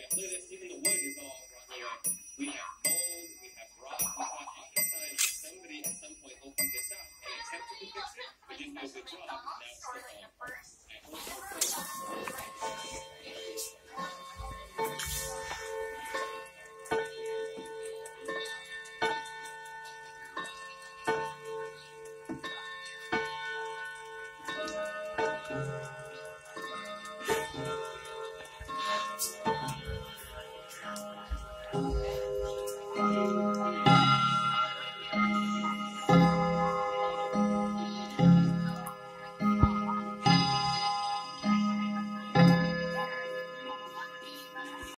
Look at this. Even the wood is all rotten away. We have mold. We have rot. We thought all the signs that somebody at some point opened this up and attempted to fix it, but did no good job. Now it's still falling apart.